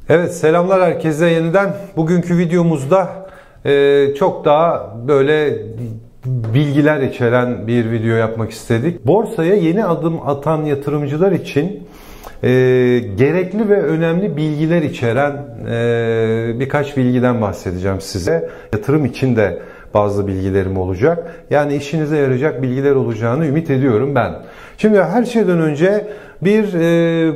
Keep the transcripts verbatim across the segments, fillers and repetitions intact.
Evet, selamlar herkese yeniden. Bugünkü videomuzda e, çok daha böyle bilgiler içeren bir video yapmak istedik. Borsaya yeni adım atan yatırımcılar için e, gerekli ve önemli bilgiler içeren e, birkaç bilgiden bahsedeceğim size. Yatırım için de bazı bilgilerim olacak. Yani işinize yarayacak bilgiler olacağını ümit ediyorum ben. Şimdi her şeyden önce bir e,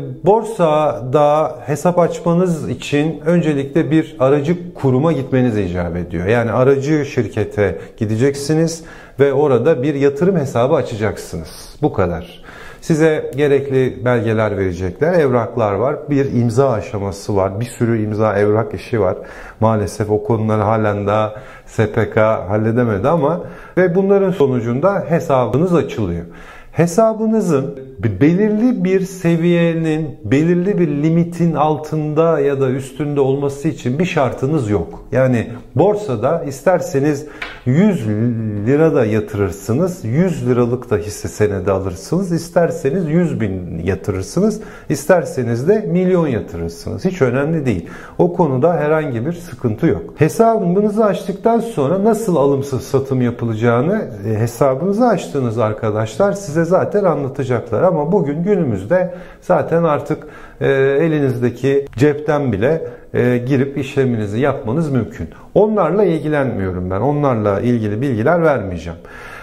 borsada hesap açmanız için öncelikle bir aracı kuruma gitmeniz icap ediyor. Yani aracı şirkete gideceksiniz ve orada bir yatırım hesabı açacaksınız. Bu kadar. Size gerekli belgeler verecekler, evraklar var, bir imza aşaması var, bir sürü imza evrak işi var. Maalesef o konuları halen daha S P K halledemedi ama ve bunların sonucunda hesabınız açılıyor. Hesabınızın belirli bir seviyenin, belirli bir limitin altında ya da üstünde olması için bir şartınız yok. Yani borsada isterseniz yüz lira da yatırırsınız, yüz liralık da hisse senedi alırsınız, isterseniz yüz bin yatırırsınız, isterseniz de milyon yatırırsınız. Hiç önemli değil. O konuda herhangi bir sıkıntı yok. Hesabınızı açtıktan sonra nasıl alım satım yapılacağını hesabınızı açtığınız arkadaşlar size zaten anlatacaklar. Ama bugün günümüzde zaten artık e, elinizdeki cepten bile e, girip işleminizi yapmanız mümkün. Onlarla ilgilenmiyorum ben. Onlarla ilgili bilgiler vermeyeceğim.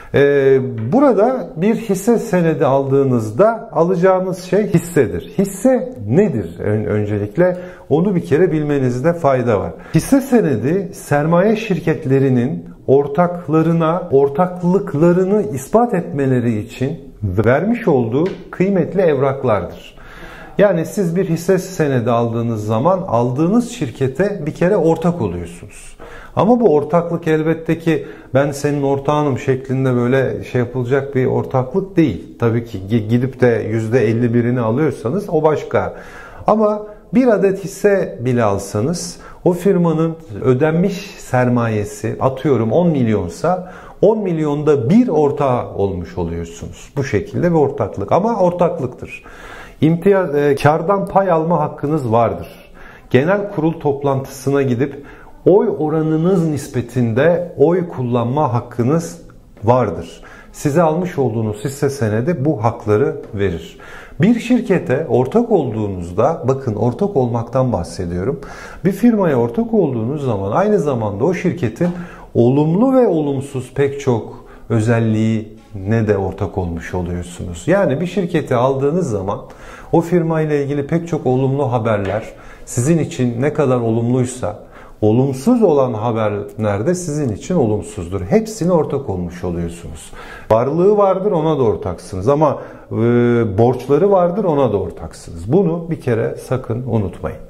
E, burada bir hisse senedi aldığınızda alacağınız şey hissedir. Hisse nedir? Öncelikle onu bir kere bilmenizde fayda var. Hisse senedi sermaye şirketlerinin ortaklarına ortaklıklarını ispat etmeleri için vermiş olduğu kıymetli evraklardır. Yani siz bir hisse senedi aldığınız zaman aldığınız şirkete bir kere ortak oluyorsunuz. Ama bu ortaklık elbette ki ben senin ortağınım şeklinde böyle şey yapılacak bir ortaklık değil. Tabii ki gidip de yüzde elli birini alıyorsanız o başka. Ama bir adet hisse bile alsanız o firmanın ödenmiş sermayesi atıyorum on milyonsa on milyonda bir ortağı olmuş oluyorsunuz. Bu şekilde bir ortaklık ama ortaklıktır. İmtiyaz, e, kardan pay alma hakkınız vardır. Genel kurul toplantısına gidip oy oranınız nispetinde oy kullanma hakkınız vardır. Size almış olduğunuz hisse senedi bu hakları verir. Bir şirkete ortak olduğunuzda, bakın ortak olmaktan bahsediyorum. Bir firmaya ortak olduğunuz zaman aynı zamanda o şirketin olumlu ve olumsuz pek çok özelliğine de ortak olmuş oluyorsunuz. Yani bir şirketi aldığınız zaman o firma ile ilgili pek çok olumlu haberler sizin için ne kadar olumluysa, olumsuz olan haberler de sizin için olumsuzdur. Hepsine ortak olmuş oluyorsunuz. Varlığı vardır, ona da ortaksınız ama e, borçları vardır, ona da ortaksınız. Bunu bir kere sakın unutmayın.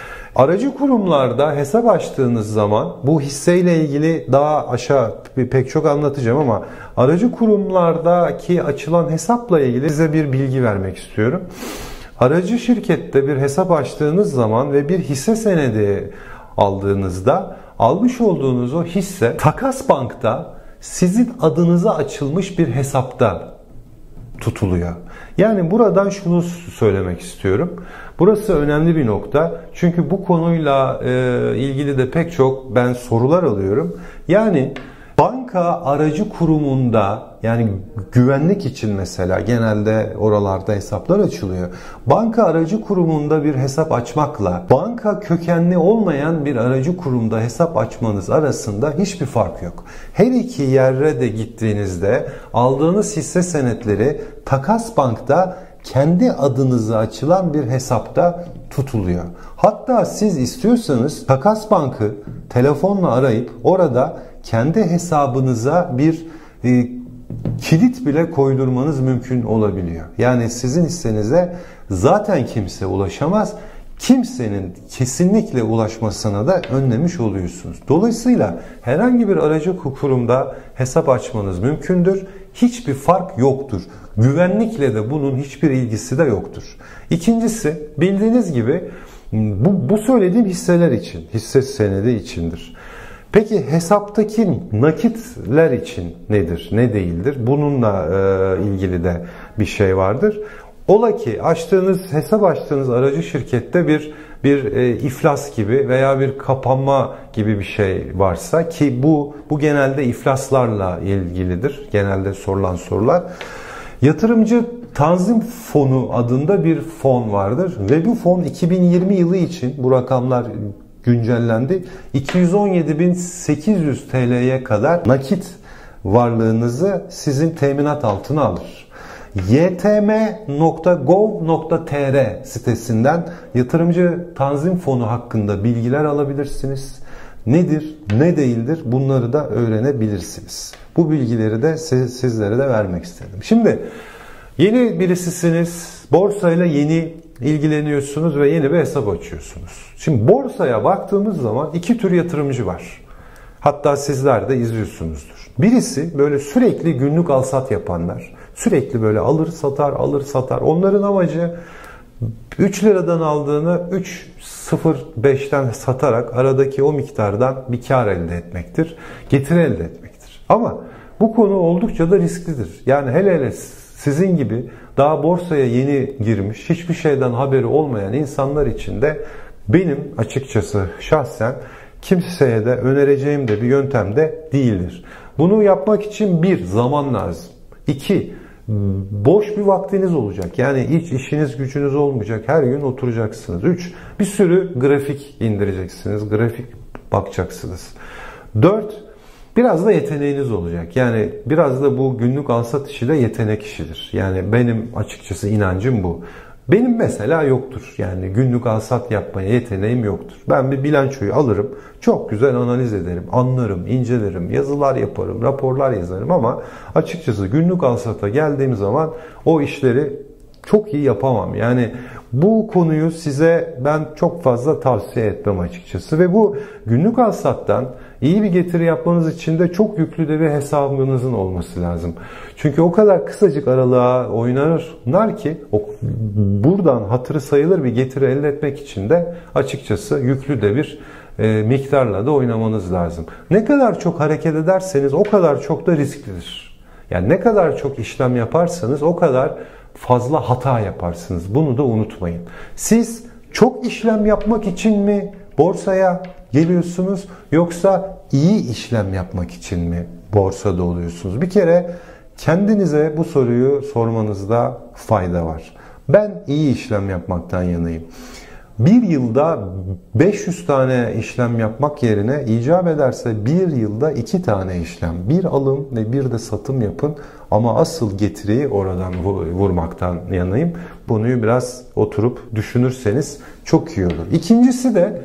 Aracı kurumlarda hesap açtığınız zaman bu hisseyle ilgili daha aşağı pek çok anlatacağım ama aracı kurumlardaki açılan hesapla ilgili size bir bilgi vermek istiyorum. Aracı şirkette bir hesap açtığınız zaman ve bir hisse senedi aldığınızda almış olduğunuz o hisse Takas Bank'ta sizin adınıza açılmış bir hesapta tutuluyor. Yani buradan şunu söylemek istiyorum. Burası önemli bir nokta. Çünkü bu konuyla e, ilgili de pek çok ben sorular alıyorum. Yani banka aracı kurumunda yani güvenlik için mesela genelde oralarda hesaplar açılıyor. Banka aracı kurumunda bir hesap açmakla banka kökenli olmayan bir aracı kurumda hesap açmanız arasında hiçbir fark yok. Her iki yere de gittiğinizde aldığınız hisse senetleri Takas Bank'ta kendi adınıza açılan bir hesapta tutuluyor. Hatta siz istiyorsanız Takas Bank'ı telefonla arayıp orada kendi hesabınıza bir e, kilit bile koydurmanız mümkün olabiliyor. Yani sizin hissenize zaten kimse ulaşamaz. Kimsenin kesinlikle ulaşmasına da önlemiş oluyorsunuz. Dolayısıyla herhangi bir aracı kurumda hesap açmanız mümkündür. Hiçbir fark yoktur. Güvenlikle de bunun hiçbir ilgisi de yoktur. İkincisi, bildiğiniz gibi bu, bu söylediğim hisseler için, hisse senedi içindir. Peki hesaptaki nakitler için nedir, ne değildir? Bununla e, ilgili de bir şey vardır. Ola ki açtığınız, hesap açtığınız aracı şirkette bir bir e, iflas gibi veya bir kapanma gibi bir şey varsa, ki bu bu genelde iflaslarla ilgilidir. Genelde sorulan sorular. Yatırımcı Tanzim Fonu adında bir fon vardır ve bu fon iki bin yirmi yılı için, bu rakamlar güncellendi, iki yüz on yedi bin sekiz yüz T L'ye kadar nakit varlığınızı sizin teminat altına alır. y t m nokta gov nokta t r sitesinden Yatırımcı Tanzim Fonu hakkında bilgiler alabilirsiniz. Nedir, ne değildir, bunları da öğrenebilirsiniz. Bu bilgileri de sizlere de vermek istedim. Şimdi yeni birisisiniz, borsayla yeni ilgileniyorsunuz ve yeni bir hesap açıyorsunuz. Şimdi borsaya baktığımız zaman iki tür yatırımcı var. Hatta sizler de izliyorsunuzdur. Birisi böyle sürekli günlük alsat yapanlar. Sürekli böyle alır satar alır satar. Onların amacı üç liradan aldığını üç virgül sıfır beşten satarak aradaki o miktardan bir kar elde etmektir. Getiri elde etmektir. Ama bu konu oldukça da risklidir. Yani hele hele sizin gibi daha borsaya yeni girmiş, hiçbir şeyden haberi olmayan insanlar için de benim açıkçası şahsen kimseye de önereceğim de bir yöntem de değildir. Bunu yapmak için bir, zaman lazım. İki, boş bir vaktiniz olacak. Yani hiç işiniz gücünüz olmayacak. Her gün oturacaksınız. Üç, bir sürü grafik indireceksiniz. Grafik bakacaksınız. Dört, biraz da yeteneğiniz olacak. Yani biraz da bu günlük alsat işi de yetenek işidir. Yani benim açıkçası inancım bu. Benim mesela yoktur. Yani günlük alsat yapmaya yeteneğim yoktur. Ben bir bilançoyu alırım, çok güzel analiz ederim, anlarım, incelerim, yazılar yaparım, raporlar yazarım ama açıkçası günlük alsata geldiğim zaman o işleri çok iyi yapamam. Yani bu konuyu size ben çok fazla tavsiye etmem açıkçası ve bu günlük alsattan iyi bir getiri yapmanız için de çok yüklü de bir hesabınızın olması lazım. Çünkü o kadar kısacık aralığa oynarlar ki o, buradan hatırı sayılır bir getiri elde etmek için de açıkçası yüklü de bir e, miktarla da oynamanız lazım. Ne kadar çok hareket ederseniz o kadar çok da risklidir. Yani ne kadar çok işlem yaparsanız o kadar fazla hata yaparsınız. Bunu da unutmayın. Siz çok işlem yapmak için mi borsaya geliyorsunuz yoksa iyi işlem yapmak için mi borsada oluyorsunuz? Bir kere kendinize bu soruyu sormanızda fayda var. Ben iyi işlem yapmaktan yanayım. Bir yılda beş yüz tane işlem yapmak yerine icap ederse bir yılda iki tane işlem. Bir alım ve bir de satım yapın ama asıl getiriyi oradan vurmaktan yanayım. Bunu biraz oturup düşünürseniz çok iyi olur. İkincisi de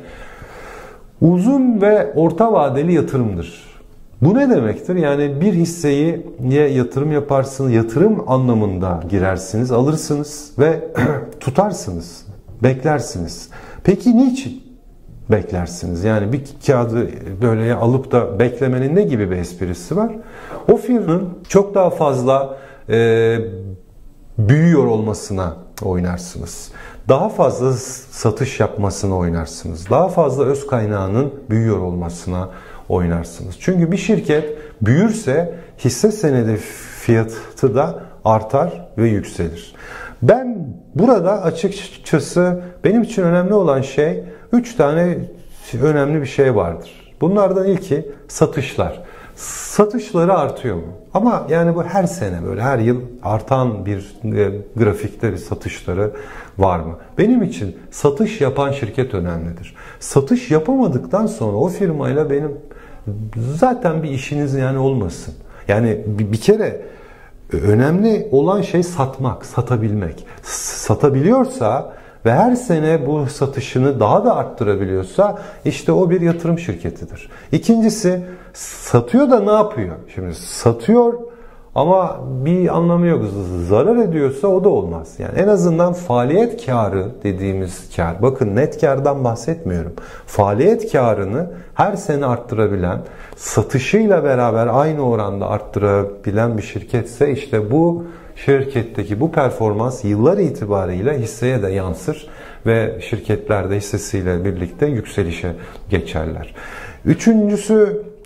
uzun ve orta vadeli yatırımdır. Bu ne demektir? Yani bir hisseyi yatırım yaparsınız, yatırım anlamında girersiniz, alırsınız ve tutarsınız. Beklersiniz. Peki niçin beklersiniz? Yani bir kağıdı böyle alıp da beklemenin ne gibi bir esprisi var? O firmanın çok daha fazla e, büyüyor olmasına oynarsınız. Daha fazla satış yapmasına oynarsınız. Daha fazla öz kaynağının büyüyor olmasına oynarsınız. Çünkü bir şirket büyürse hisse senedi fiyatı da artar ve yükselir. Ben burada açıkçası benim için önemli olan şey üç tane önemli bir şey vardır. Bunlardan ilki satışlar. Satışları artıyor mu? Ama yani bu her sene böyle her yıl artan bir grafikte bir satışları var mı? Benim için satış yapan şirket önemlidir. Satış yapamadıktan sonra o firmayla benim zaten bir işiniz yani olmasın. Yani bir kere önemli olan şey satmak, satabilmek. Satabiliyorsa ve her sene bu satışını daha da arttırabiliyorsa işte o bir yatırım şirketidir. İkincisi satıyor da ne yapıyor? Şimdi satıyor ama bir anlamı yok. Zarar ediyorsa o da olmaz. Yani en azından faaliyet karı dediğimiz kar. Bakın net kardan bahsetmiyorum. Faaliyet karını her sene arttırabilen, satışıyla beraber aynı oranda arttırabilen bir şirketse işte bu şirketteki bu performans yıllar itibariyle hisseye de yansır ve şirketler de hissesiyle birlikte yükselişe geçerler. Üçüncüsü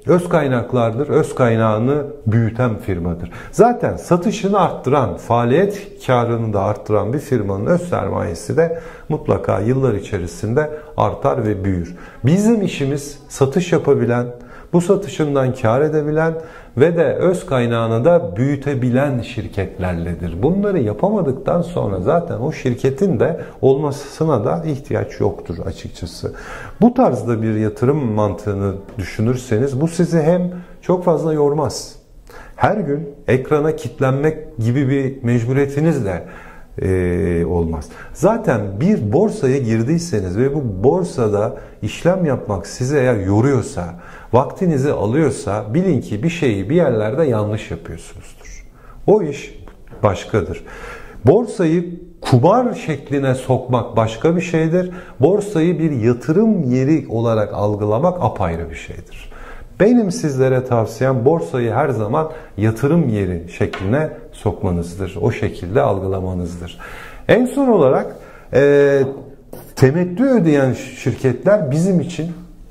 öz kaynaklardır. Öz kaynağını büyüten firmadır. Zaten satışını arttıran, faaliyet karını da arttıran bir firmanın öz sermayesi de mutlaka yıllar içerisinde artar ve büyür. Bizim işimiz satış yapabilen, bu satışından kar edebilen ve de öz kaynağını da büyütebilen şirketlerledir. Bunları yapamadıktan sonra zaten o şirketin de olmasına da ihtiyaç yoktur açıkçası. Bu tarzda bir yatırım mantığını düşünürseniz bu sizi hem çok fazla yormaz. Her gün ekrana kilitlenmek gibi bir mecburiyetiniz de Ee, olmaz. Zaten bir borsaya girdiyseniz ve bu borsada işlem yapmak sizi eğer yoruyorsa, vaktinizi alıyorsa bilin ki bir şeyi bir yerlerde yanlış yapıyorsunuzdur. O iş başkadır. Borsayı kumar şekline sokmak başka bir şeydir. Borsayı bir yatırım yeri olarak algılamak apayrı bir şeydir. Benim sizlere tavsiyem borsayı her zaman yatırım yeri şekline sokmanızdır. O şekilde algılamanızdır. En son olarak e, temettü ödeyen şirketler bizim için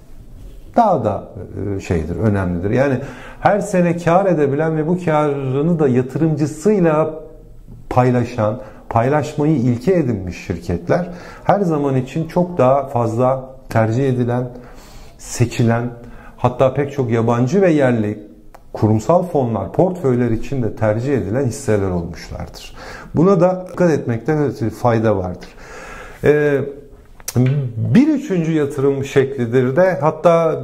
daha da e, şeydir, önemlidir. Yani her sene kar edebilen ve bu karını da yatırımcısıyla paylaşan, paylaşmayı ilke edinmiş şirketler her zaman için çok daha fazla tercih edilen, seçilen, hatta pek çok yabancı ve yerli kurumsal fonlar, portföyler için de tercih edilen hisseler olmuşlardır. Buna da dikkat etmekte fayda vardır. Ee, bir üçüncü yatırım şeklidir de, hatta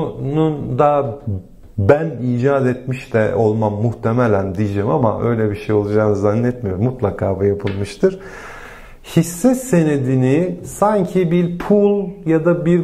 bunun da ben icat etmiş de olmam muhtemelen diyeceğim ama öyle bir şey olacağını zannetmiyorum. Mutlaka bu yapılmıştır. Hisse senedini sanki bir pool ya da bir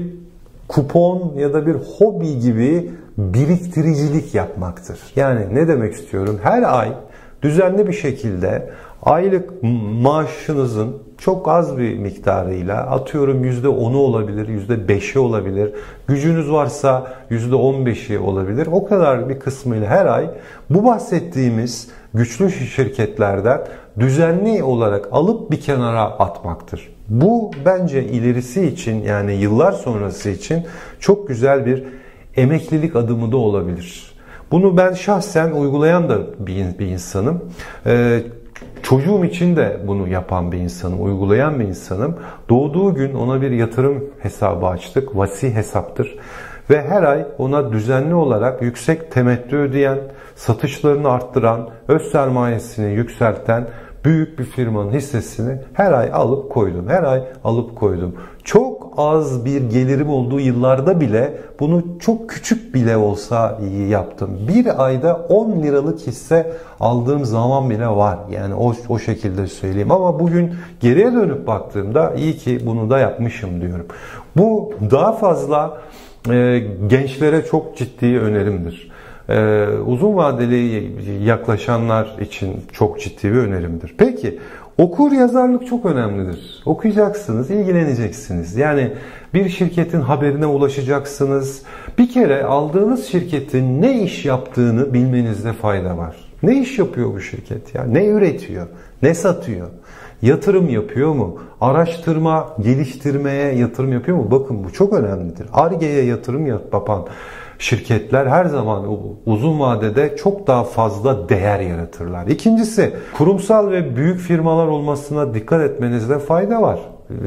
kupon ya da bir hobi gibi biriktiricilik yapmaktır. Yani ne demek istiyorum? Her ay düzenli bir şekilde aylık maaşınızın çok az bir miktarıyla, atıyorum yüzde onu olabilir, yüzde beşi olabilir, gücünüz varsa yüzde on beşi olabilir. O kadar bir kısmıyla her ay bu bahsettiğimiz güçlü şirketlerden düzenli olarak alıp bir kenara atmaktır. Bu bence ilerisi için, yani yıllar sonrası için çok güzel bir emeklilik adımı da olabilir. Bunu ben şahsen uygulayan da bir, bir insanım. Ee, çocuğum için de bunu yapan bir insanım, uygulayan bir insanım. Doğduğu gün ona bir yatırım hesabı açtık. Vasi hesaptır. Ve her ay ona düzenli olarak yüksek temettü ödeyen, satışlarını arttıran, öz sermayesini yükselten büyük bir firmanın hissesini her ay alıp koydum. Her ay alıp koydum. Çok az bir gelirim olduğu yıllarda bile bunu çok küçük bile olsa iyi yaptım. Bir ayda on liralık hisse aldığım zaman bile var. Yani o, o şekilde söyleyeyim. Ama bugün geriye dönüp baktığımda iyi ki bunu da yapmışım diyorum. Bu daha fazla e, gençlere çok ciddi önerimdir. Ee, uzun vadeli yaklaşanlar için çok ciddi bir önerimdir. Peki, okur yazarlık çok önemlidir. Okuyacaksınız, ilgileneceksiniz. Yani bir şirketin haberine ulaşacaksınız. Bir kere aldığınız şirketin ne iş yaptığını bilmenizde fayda var. Ne iş yapıyor bu şirket ya? Ne üretiyor? Ne satıyor? Yatırım yapıyor mu? Araştırma, geliştirmeye yatırım yapıyor mu? Bakın bu çok önemlidir. Ar-Ge'ye yatırım yapan şirketler her zaman uzun vadede çok daha fazla değer yaratırlar. İkincisi, kurumsal ve büyük firmalar olmasına dikkat etmenizde fayda var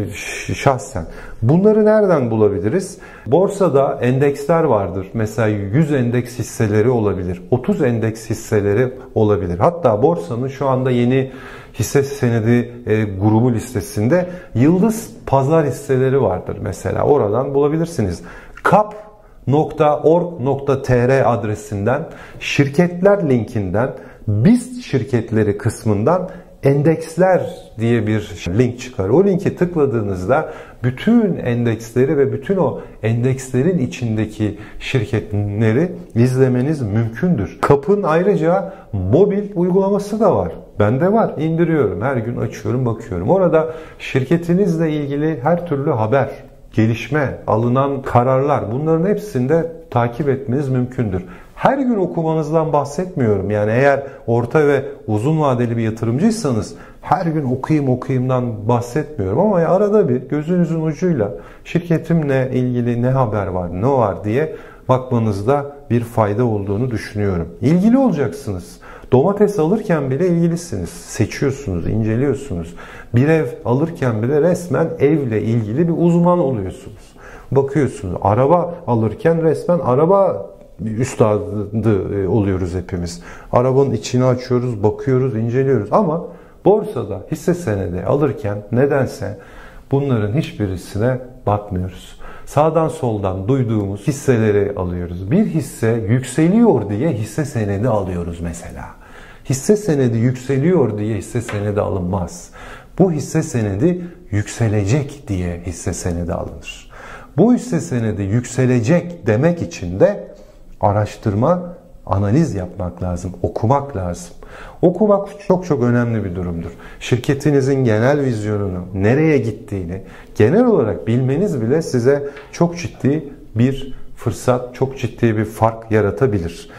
şahsen. Bunları nereden bulabiliriz? Borsada endeksler vardır. Mesela yüz endeks hisseleri olabilir. otuz endeks hisseleri olabilir. Hatta borsanın şu anda yeni hisse senedi e, grubu listesinde yıldız pazar hisseleri vardır mesela. Oradan bulabilirsiniz. kap nokta org nokta tr adresinden, şirketler linkinden, BIST şirketleri kısmından endeksler diye bir link çıkar. O linki tıkladığınızda bütün endeksleri ve bütün o endekslerin içindeki şirketleri izlemeniz mümkündür. kapın ayrıca mobil uygulaması da var. Bende var. İndiriyorum. Her gün açıyorum, bakıyorum. Orada şirketinizle ilgili her türlü haber, gelişme, alınan kararlar, bunların hepsini de takip etmeniz mümkündür. Her gün okumanızdan bahsetmiyorum. Yani eğer orta ve uzun vadeli bir yatırımcıysanız her gün okuyayım okuyayımdan bahsetmiyorum. Ama arada bir gözünüzün ucuyla şirketimle ilgili ne haber var, ne var diye bakmanızda bir fayda olduğunu düşünüyorum. İlgili olacaksınız. Domates alırken bile ilgilisiniz. Seçiyorsunuz, inceliyorsunuz. Bir ev alırken bile resmen evle ilgili bir uzman oluyorsunuz. Bakıyorsunuz. Araba alırken resmen araba üstadı oluyoruz hepimiz. Arabanın içini açıyoruz, bakıyoruz, inceliyoruz. Ama borsada hisse senedi alırken nedense bunların hiçbirisine bakmıyoruz. Sağdan soldan duyduğumuz hisseleri alıyoruz. Bir hisse yükseliyor diye hisse senedi alıyoruz mesela. Hisse senedi yükseliyor diye hisse senedi alınmaz. Bu hisse senedi yükselecek diye hisse senedi alınır. Bu hisse senedi yükselecek demek için de araştırma, analiz yapmak lazım, okumak lazım. Okumak çok çok önemli bir durumdur. Şirketinizin genel vizyonunu, nereye gittiğini genel olarak bilmeniz bile size çok ciddi bir fırsat, çok ciddi bir fark yaratabilir.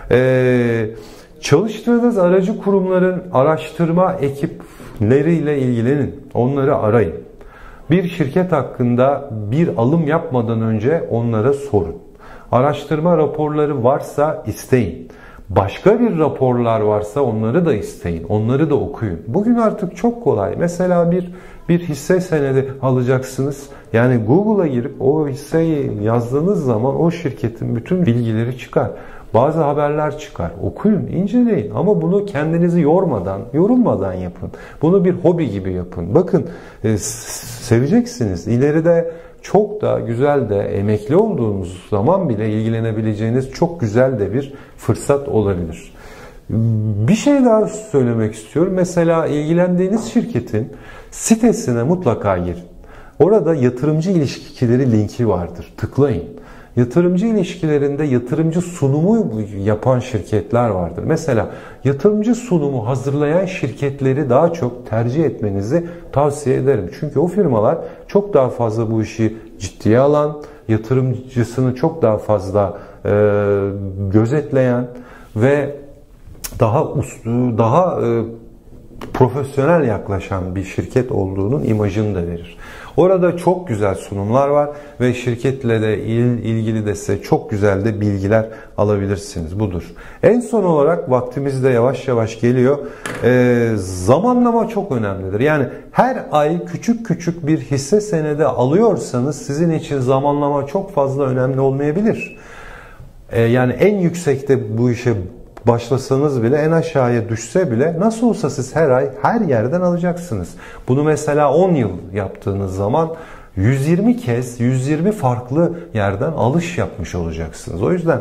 Ee, çalıştığınız aracı kurumların araştırma ekipleriyle ilgilenin, onları arayın. Bir şirket hakkında bir alım yapmadan önce onlara sorun. Araştırma raporları varsa isteyin. Başka bir raporlar varsa onları da isteyin. Onları da okuyun. Bugün artık çok kolay. Mesela bir bir hisse senedi alacaksınız. Yani Google'a girip o hisseyi yazdığınız zaman o şirketin bütün bilgileri çıkar. Bazı haberler çıkar. Okuyun, inceleyin. Ama bunu kendinizi yormadan, yorulmadan yapın. Bunu bir hobi gibi yapın. Bakın, e, seveceksiniz. İleride çok da güzel de, emekli olduğunuz zaman bile ilgilenebileceğiniz çok güzel de bir fırsat olabilir. Bir şey daha söylemek istiyorum. Mesela ilgilendiğiniz şirketin sitesine mutlaka girin. Orada yatırımcı ilişkileri linki vardır. Tıklayın. Yatırımcı ilişkilerinde yatırımcı sunumu yapan şirketler vardır. Mesela yatırımcı sunumu hazırlayan şirketleri daha çok tercih etmenizi tavsiye ederim. Çünkü o firmalar çok daha fazla bu işi ciddiye alan, yatırımcısını çok daha fazla e, gözetleyen ve daha uslu, daha e, profesyonel yaklaşan bir şirket olduğunun imajını da verir. Orada çok güzel sunumlar var ve şirketle de ilgili de size çok güzel de bilgiler alabilirsiniz. Budur. En son olarak vaktimiz de yavaş yavaş geliyor. Ee, zamanlama çok önemlidir. Yani her ay küçük küçük bir hisse senedi alıyorsanız sizin için zamanlama çok fazla önemli olmayabilir. Ee, yani en yüksekte bu işe başlasanız bile, en aşağıya düşse bile nasıl olsa siz her ay her yerden alacaksınız. Bunu mesela on yıl yaptığınız zaman yüz yirmi kez yüz yirmi farklı yerden alış yapmış olacaksınız. O yüzden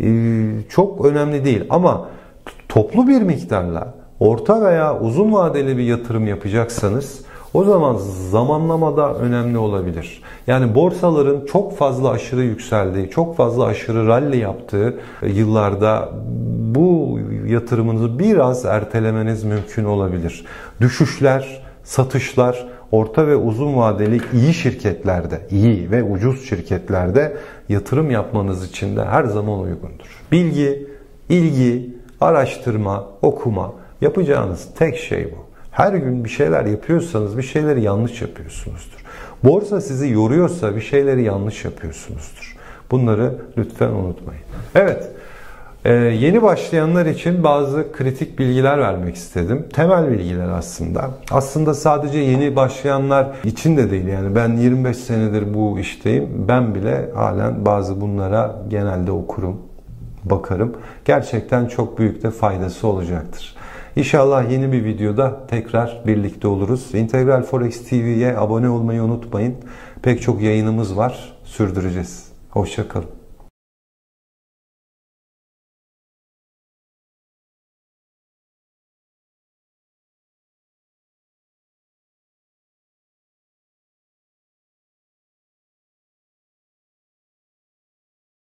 çok önemli değil ama toplu bir miktarla orta veya uzun vadeli bir yatırım yapacaksanız o zaman zamanlamada önemli olabilir. Yani borsaların çok fazla aşırı yükseldiği, çok fazla aşırı rally yaptığı yıllarda bu yatırımınızı biraz ertelemeniz mümkün olabilir. Düşüşler, satışlar orta ve uzun vadeli iyi şirketlerde, iyi ve ucuz şirketlerde yatırım yapmanız için de her zaman uygundur. Bilgi, ilgi, araştırma, okuma, yapacağınız tek şey bu. Her gün bir şeyler yapıyorsanız bir şeyleri yanlış yapıyorsunuzdur. Borsa sizi yoruyorsa bir şeyleri yanlış yapıyorsunuzdur. Bunları lütfen unutmayın. Evet, e, yeni başlayanlar için bazı kritik bilgiler vermek istedim. Temel bilgiler aslında. Aslında sadece yeni başlayanlar için de değil. Yani ben yirmi beş senedir bu işteyim. Ben bile halen bazı bunlara genelde okurum, bakarım. Gerçekten çok büyük de faydası olacaktır. İnşallah yeni bir videoda tekrar birlikte oluruz. Integral Forex T V'ye abone olmayı unutmayın. Pek çok yayınımız var. Sürdüreceğiz. Hoşça kalın.